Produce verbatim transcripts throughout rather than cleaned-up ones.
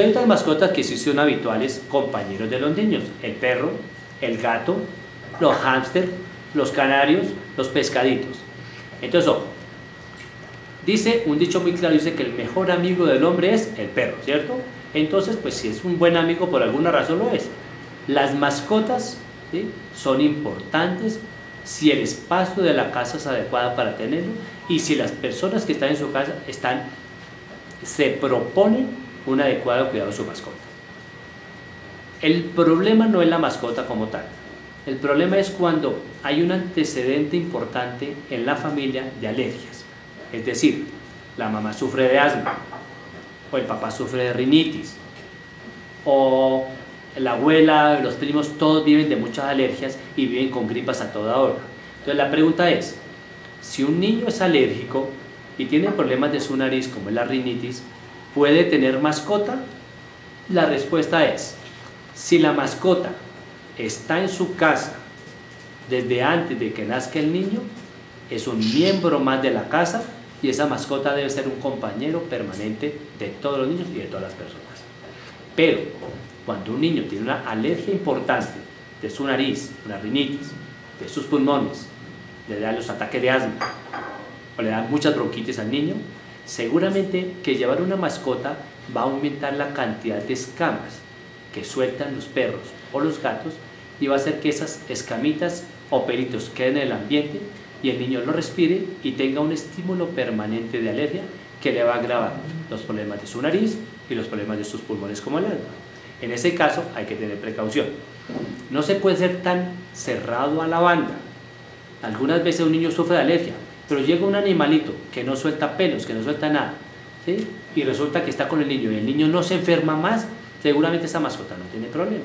hay otras mascotas que sí son habituales, compañeros de los niños: el perro, el gato, los hámster, los canarios, los pescaditos. Entonces, ojo, dice un dicho muy claro, dice que el mejor amigo del hombre es el perro, ¿cierto? Entonces, pues si es un buen amigo, por alguna razón lo es. Las mascotas, ¿sí?, son importantes si el espacio de la casa es adecuado para tenerlo y si las personas que están en su casa están, se proponen un adecuado cuidado de su mascota. El problema no es la mascota como tal. El problema es cuando hay un antecedente importante en la familia de alergias. Es decir, la mamá sufre de asma, o el papá sufre de rinitis, o la abuela, los primos, todos viven de muchas alergias y viven con gripas a toda hora. Entonces la pregunta es, si un niño es alérgico y tiene problemas de su nariz como es la rinitis, ¿puede tener mascota? La respuesta es, si la mascota está en su casa desde antes de que nazca el niño, es un miembro más de la casa y esa mascota debe ser un compañero permanente de todos los niños y de todas las personas. Pero cuando un niño tiene una alergia importante de su nariz, una rinitis, de sus pulmones, le dan los ataques de asma o le dan muchas bronquitis al niño, seguramente que llevar una mascota va a aumentar la cantidad de escamas que sueltan los perros o los gatos y va a hacer que esas escamitas o pelitos queden en el ambiente y el niño lo respire y tenga un estímulo permanente de alergia que le va a agravar los problemas de su nariz y los problemas de sus pulmones como el asma. En ese caso hay que tener precaución. No se puede ser tan cerrado a la banda. Algunas veces un niño sufre de alergia, pero llega un animalito que no suelta pelos, que no suelta nada, ¿sí?, y resulta que está con el niño y el niño no se enferma más, seguramente esa mascota no tiene problema.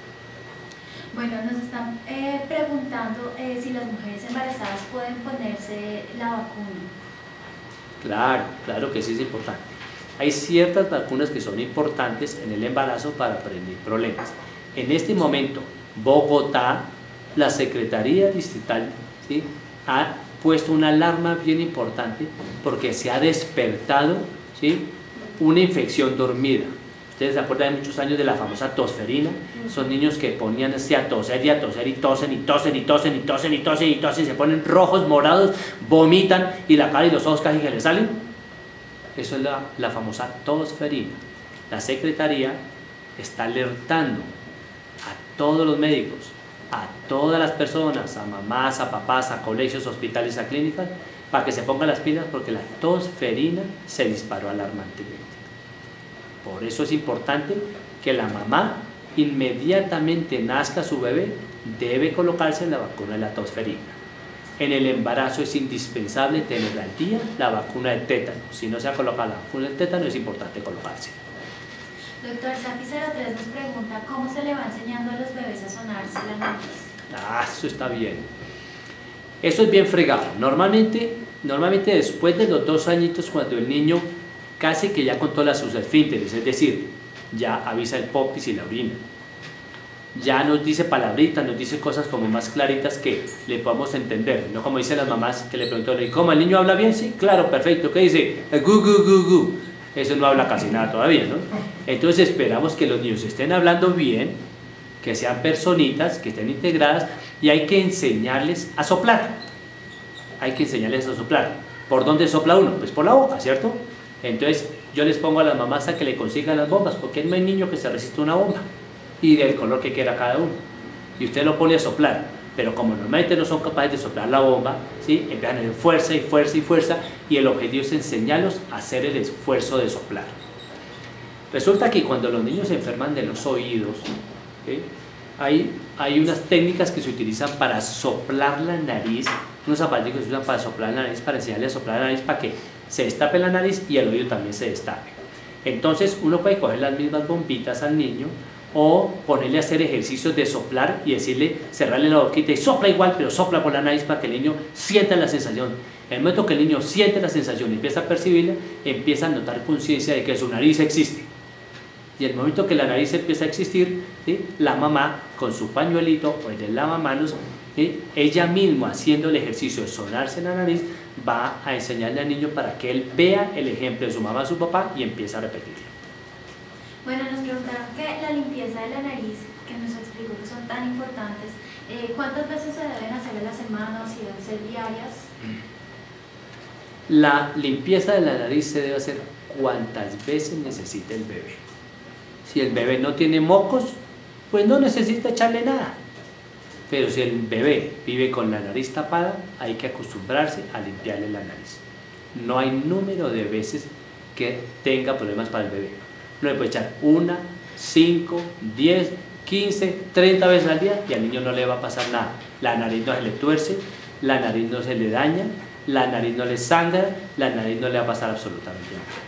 Bueno, nos están eh, preguntando eh, si las mujeres embarazadas pueden ponerse la vacuna. Claro, claro que sí es importante. Hay ciertas vacunas que son importantes en el embarazo para prevenir problemas. En este momento, Bogotá, la Secretaría Distrital, ¿sí?, ha puesto una alarma bien importante porque se ha despertado, ¿sí?, una infección dormida. Ustedes se acuerdan de muchos años de la famosa tosferina. Son niños que ponían así a toser y a toser y tosen y tosen y tosen y tosen y tosen y tosen y se ponen rojos, morados, vomitan y la cara y los ojos casi que les salen. Eso es la, la famosa tosferina. La Secretaría está alertando a todos los médicos, a todas las personas, a mamás, a papás, a colegios, hospitales, a clínicas, para que se pongan las pilas porque la tosferina se disparó alarmantemente. Por eso es importante que la mamá inmediatamente nazca su bebé, debe colocarse la vacuna de la tosferina. En el embarazo es indispensable tener al día la vacuna de tétano. Si no se ha colocado la vacuna de tétano, es importante colocarse. Doctor, Saki cero tres nos pregunta cómo se le va enseñando a los bebés a sonarse la nariz. Ah, eso está bien. Eso es bien fregado. Normalmente, normalmente después de los dos añitos, cuando el niño casi que ya contó las sus esfínteres, es decir, ya avisa el popis y la orina, ya nos dice palabritas, nos dice cosas como más claritas que le podamos entender, no como dicen las mamás que le preguntan, ¿cómo el niño habla bien? Sí, claro, perfecto. ¿Qué dice? Gu, gu, gu, gu. Eso no habla casi nada todavía, ¿no? Entonces esperamos que los niños estén hablando bien, que sean personitas, que estén integradas, y hay que enseñarles a soplar. Hay que enseñarles a soplar. ¿Por dónde sopla uno? Pues por la boca, ¿cierto? Entonces yo les pongo a las mamás a que le consigan las bombas, porque no hay niño que se resista a una bomba y del color que quiera cada uno, y usted lo pone a soplar, pero como normalmente no son capaces de soplar la bomba, ¿sí?, empiezan a hacer fuerza y fuerza y fuerza, y el objetivo es enseñarlos a hacer el esfuerzo de soplar. Resulta que cuando los niños se enferman de los oídos, ¿sí?, hay, hay unas técnicas que se utilizan para soplar la nariz, unos aparatos que se usan para soplar la nariz, para enseñarles a soplar la nariz para que se destape la nariz y el oído también se destape. Entonces uno puede coger las mismas bombitas al niño o ponerle a hacer ejercicios de soplar y decirle, cerrarle la boquita y sopla igual, pero sopla por la nariz para que el niño sienta la sensación. En el momento que el niño siente la sensación y empieza a percibirla, empieza a notar conciencia de que su nariz existe. Y en el momento que la nariz empieza a existir, ¿sí?, la mamá con su pañuelito o el de lavamanos, ¿sí?, ella misma haciendo el ejercicio de sonarse la nariz, va a enseñarle al niño para que él vea el ejemplo de su mamá o su papá y empiece a repetirlo. Bueno, nos preguntaron que la limpieza de la nariz, que nos explicó que son tan importantes, eh, ¿cuántas veces se deben hacer a la semana o si deben ser diarias? La limpieza de la nariz se debe hacer cuantas veces necesite el bebé. Si el bebé no tiene mocos, pues no necesita echarle nada. Pero si el bebé vive con la nariz tapada, hay que acostumbrarse a limpiarle la nariz. No hay número de veces que tenga problemas para el bebé. No le puede echar una, cinco, diez, quince, treinta veces al día y al niño no le va a pasar nada. La nariz no se le tuerce, la nariz no se le daña, la nariz no le sangra, la nariz no le va a pasar absolutamente nada.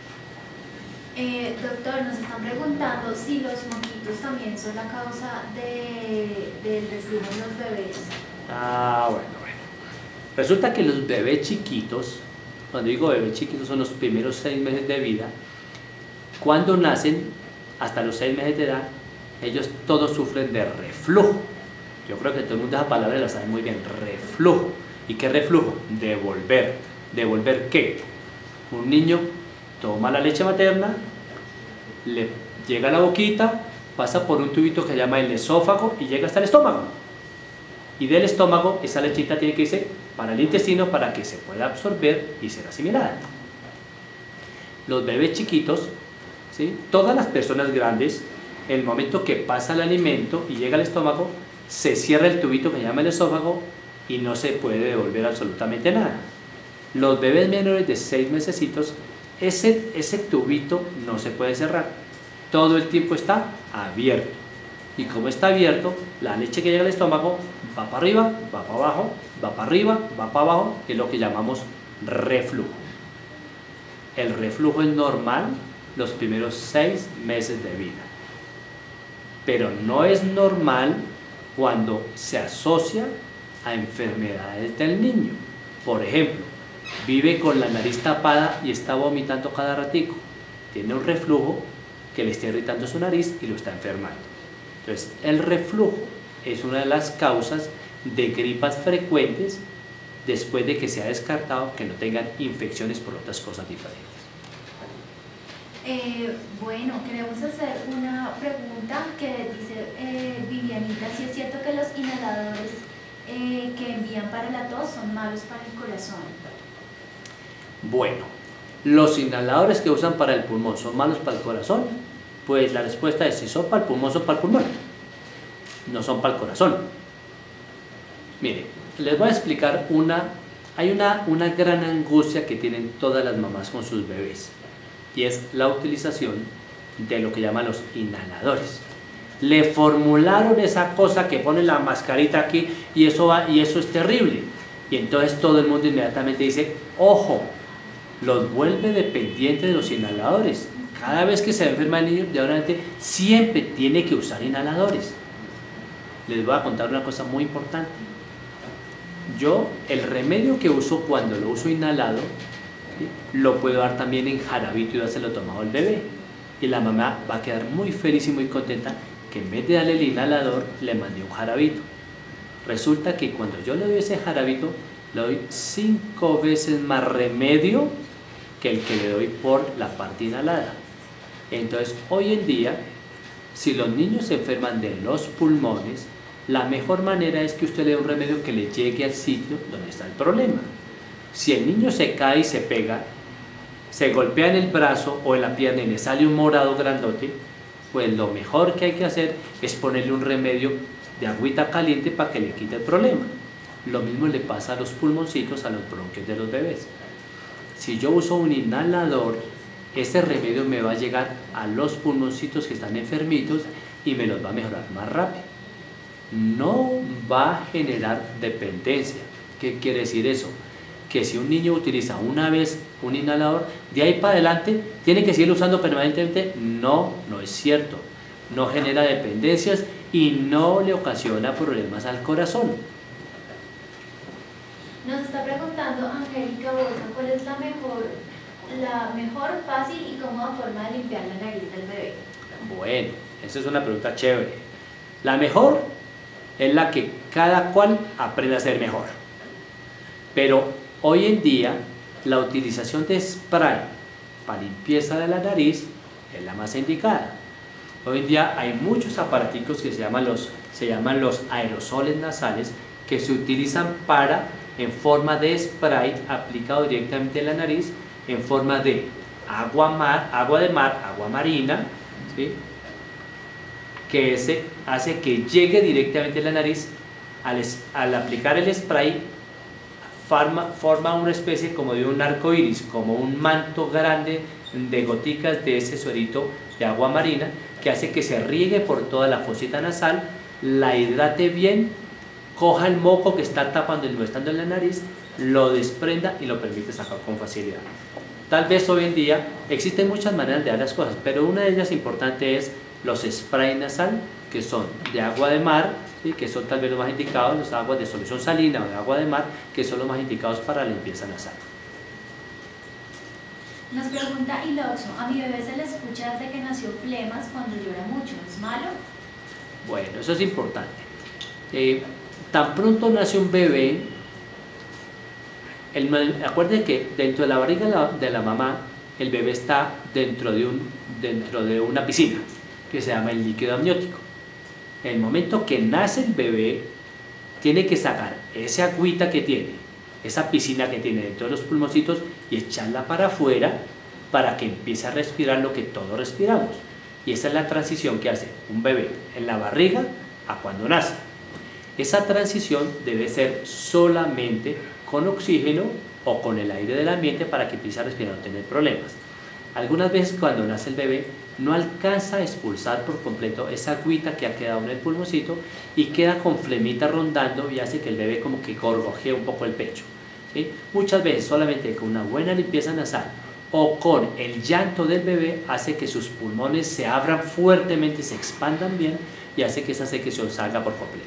Eh, doctor, nos están preguntando si los moquitos también son la causa de, del reflujo en los bebés. Ah, bueno, bueno. Resulta que los bebés chiquitos, cuando digo bebés chiquitos son los primeros seis meses de vida, cuando nacen, hasta los seis meses de edad, ellos todos sufren de reflujo. Yo creo que todo el mundo esa palabra la sabe muy bien, reflujo. ¿Y qué reflujo? Devolver. ¿Devolver qué? Un niño toma la leche materna, le llega a la boquita, pasa por un tubito que se llama el esófago y llega hasta el estómago. Y del estómago esa lechita tiene que irse para el intestino para que se pueda absorber y ser asimilada. Los bebés chiquitos, ¿sí? Todas las personas grandes, el momento que pasa el alimento y llega al estómago, se cierra el tubito que se llama el esófago y no se puede devolver absolutamente nada. Los bebés menores de seis mesecitos, ese, ese tubito no se puede cerrar, todo el tiempo está abierto, y como está abierto, la leche que llega al estómago va para arriba, va para abajo, va para arriba, va para abajo, que es lo que llamamos reflujo. El reflujo es normal los primeros seis meses de vida, pero no es normal cuando se asocia a enfermedades del niño. Por ejemplo, vive con la nariz tapada y está vomitando cada ratico, tiene un reflujo que le está irritando su nariz y lo está enfermando. Entonces, el reflujo es una de las causas de gripas frecuentes después de que se ha descartado que no tengan infecciones por otras cosas diferentes. Eh, bueno, queremos hacer una pregunta que dice eh, Vivianita, si es cierto que los inhaladores eh, que envían para la tos son malos para el corazón. Bueno, ¿los inhaladores que usan para el pulmón son malos para el corazón? Pues la respuesta es si son para el pulmón, son para el pulmón, no son para el corazón. Mire, les voy a explicar una, hay una, una gran angustia que tienen todas las mamás con sus bebés, y es la utilización de lo que llaman los inhaladores. Le formularon esa cosa que pone la mascarita aquí y eso, va, y eso es terrible. Y entonces todo el mundo inmediatamente dice, ojo, los vuelve dependientes de los inhaladores. Cada vez que se enferma el niño, de ahora en adelante, siempre tiene que usar inhaladores. Les voy a contar una cosa muy importante. Yo, el remedio que uso cuando lo uso inhalado, ¿sí?, lo puedo dar también en jarabito y dárselo tomado al bebé. Y la mamá va a quedar muy feliz y muy contenta que en vez de darle el inhalador, le mandé un jarabito. Resulta que cuando yo le doy ese jarabito, le doy cinco veces más remedio que el que le doy por la parte inhalada. Entonces, hoy en día, si los niños se enferman de los pulmones, la mejor manera es que usted le dé un remedio que le llegue al sitio donde está el problema. Si el niño se cae y se pega, se golpea en el brazo o en la pierna y le sale un morado grandote, pues lo mejor que hay que hacer es ponerle un remedio de agüita caliente para que le quite el problema. Lo mismo le pasa a los pulmoncitos, a los bronquios de los bebés. Si yo uso un inhalador, ese remedio me va a llegar a los pulmoncitos que están enfermitos y me los va a mejorar más rápido. No va a generar dependencia. ¿Qué quiere decir eso? Que si un niño utiliza una vez un inhalador, de ahí para adelante tiene que seguir usando permanentemente. No, no es cierto. No genera dependencias y no le ocasiona problemas al corazón. Nos está preguntando Angélica Bosa, ¿cuál es la mejor, la mejor, fácil y cómoda forma de limpiar la nariz del bebé? Bueno, esa es una pregunta chévere. La mejor es la que cada cual aprende a ser mejor. Pero hoy en día, la utilización de spray para limpieza de la nariz es la más indicada. Hoy en día hay muchos aparaticos que se llaman los, se llaman los aerosoles nasales, que se utilizan para, en forma de spray aplicado directamente en la nariz, en forma de agua, mar, agua de mar, agua marina, ¿sí? Que ese hace que llegue directamente a la nariz. Al, al aplicar el spray forma, forma una especie como de un arco iris, como un manto grande de goticas de ese suerito de agua marina, que hace que se riegue por toda la fosita nasal, la hidrate bien, coja el moco que está tapando y no estando en la nariz, lo desprenda y lo permite sacar con facilidad. Tal vez hoy en día existen muchas maneras de dar las cosas, pero una de ellas importante es los spray nasal, que son de agua de mar, ¿sí? Que son tal vez los más indicados, los aguas de solución salina o de agua de mar, que son los más indicados para la limpieza nasal. Nos pregunta Iloxo, a mi bebé se le escucha desde que nació flemas cuando llora mucho, ¿es malo? Bueno, eso es importante. Eh, tan pronto nace un bebé, el, acuérdense que dentro de la barriga de la, de la mamá, el bebé está dentro de, un, dentro de una piscina que se llama el líquido amniótico. En el momento que nace el bebé, tiene que sacar esa agüita que tiene, esa piscina que tiene dentro de los pulmoncitos, y echarla para afuera para que empiece a respirar lo que todos respiramos. Y esa es la transición que hace un bebé en la barriga a cuando nace. Esa transición debe ser solamente con oxígeno o con el aire del ambiente para que empiece a respirar y no tener problemas. Algunas veces cuando nace el bebé no alcanza a expulsar por completo esa agüita que ha quedado en el pulmoncito y queda con flemita rondando y hace que el bebé como que gorgojee un poco el pecho, ¿sí? Muchas veces solamente con una buena limpieza nasal o con el llanto del bebé hace que sus pulmones se abran fuertemente, se expandan bien y hace que esa secreción salga por completo.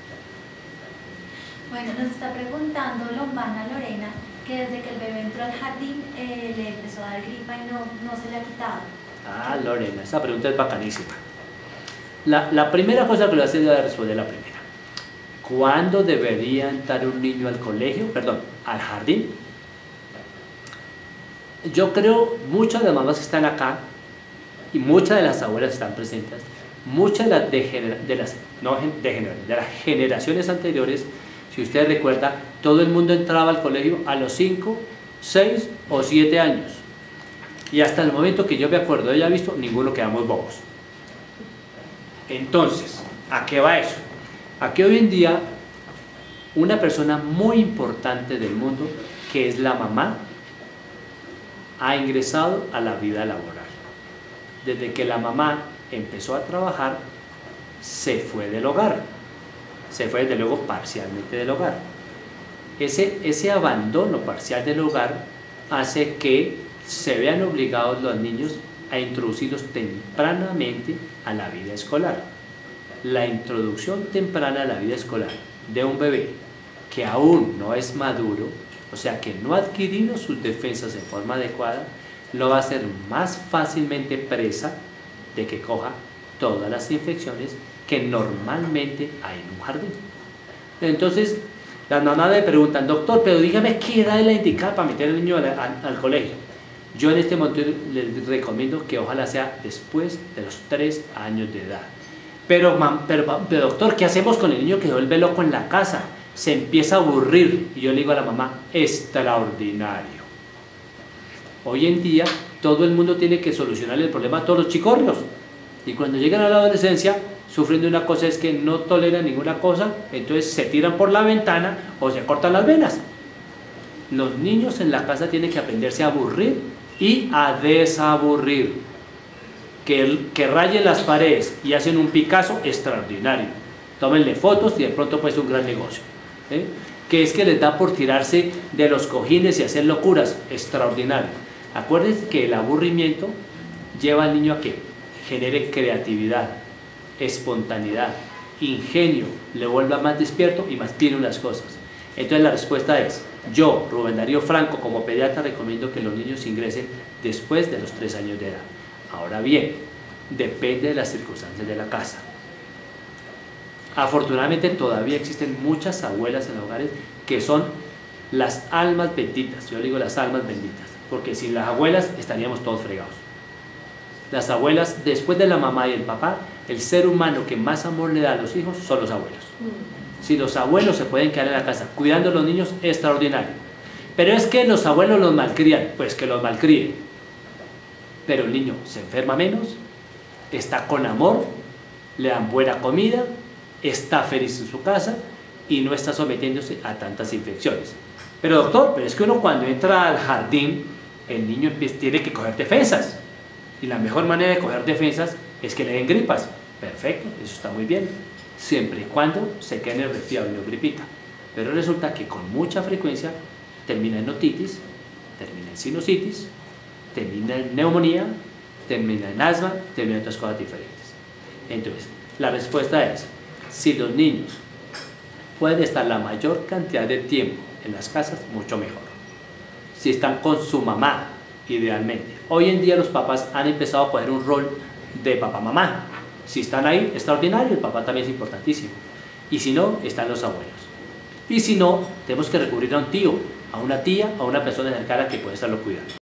Bueno, nos está preguntando Lombana Lorena que desde que el bebé entró al jardín eh, le empezó a dar gripa y no, no se le ha quitado. Ah, Lorena, esa pregunta es bacanísima. La, la primera cosa que le voy a hacer es responder la primera. ¿Cuándo debería entrar un niño al colegio? Perdón, al jardín. Yo creo, muchas de las mamás que están acá y muchas de las abuelas que están presentes, muchas de las, de, de las, no, de, de las generaciones anteriores, si usted recuerda, todo el mundo entraba al colegio a los cinco, seis o siete años. Y hasta el momento que yo me acuerdo, haya visto, ninguno quedamos bobos. Entonces, ¿a qué va eso? A que hoy en día una persona muy importante del mundo, que es la mamá, ha ingresado a la vida laboral. Desde que la mamá empezó a trabajar, se fue del hogar. Se fue desde luego parcialmente del hogar. Ese, ese abandono parcial del hogar hace que se vean obligados los niños a introducirlos tempranamente a la vida escolar. La introducción temprana a la vida escolar de un bebé que aún no es maduro, o sea que no ha adquirido sus defensas en forma adecuada, lo va a hacer más fácilmente presa de que coja todas las infecciones que normalmente hay en un jardín. Entonces, las mamás le preguntan, doctor, pero dígame qué edad es la indicada para meter al niño al, al, al colegio. Yo en este momento les recomiendo que ojalá sea después de los tres años de edad. Pero, pero, pero doctor, ¿qué hacemos con el niño que se vuelve loco en la casa? Se empieza a aburrir. Y yo le digo a la mamá, extraordinario. Hoy en día todo el mundo tiene que solucionar el problema a todos los chicorrios. Y cuando llegan a la adolescencia, sufren de una cosa, es que no toleran ninguna cosa, entonces se tiran por la ventana o se cortan las venas. Los niños en la casa tienen que aprenderse a aburrir y a desaburrir. Que, que rayen las paredes y hacen un Picasso extraordinario. Tómenle fotos y de pronto puede ser un gran negocio. ¿Eh? Que es que les da por tirarse de los cojines y hacer locuras, extraordinario. Acuérdense que el aburrimiento lleva al niño a que genere creatividad, espontaneidad, ingenio, le vuelva más despierto y más tiene las cosas. Entonces la respuesta es, yo, Rubén Darío Franco, como pediatra, recomiendo que los niños ingresen después de los tres años de edad. Ahora bien, depende de las circunstancias de la casa. Afortunadamente todavía existen muchas abuelas en hogares que son las almas benditas. Yo digo las almas benditas, porque sin las abuelas estaríamos todos fregados. Las abuelas, después de la mamá y el papá, el ser humano que más amor le da a los hijos son los abuelos. Si los abuelos se pueden quedar en la casa cuidando a los niños, es extraordinario. Pero es que los abuelos los malcrían, pues que los malcríen. Pero el niño se enferma menos, está con amor, le dan buena comida, está feliz en su casa y no está sometiéndose a tantas infecciones. Pero doctor, pero es que uno cuando entra al jardín, el niño tiene que coger defensas. Y la mejor manera de coger defensas es que le den gripas. Perfecto, eso está muy bien, siempre y cuando se quede en el resfriado y no gripita. Pero resulta que con mucha frecuencia termina en otitis, termina en sinusitis, termina en neumonía, termina en asma, termina en otras cosas diferentes. Entonces, la respuesta es, si los niños pueden estar la mayor cantidad de tiempo en las casas, mucho mejor. Si están con su mamá, idealmente. Hoy en día los papás han empezado a coger un rol de papá-mamá. Si están ahí, extraordinario, el papá también es importantísimo. Y si no, están los abuelos. Y si no, tenemos que recurrir a un tío, a una tía, a una persona cercana que puede estarlo cuidando.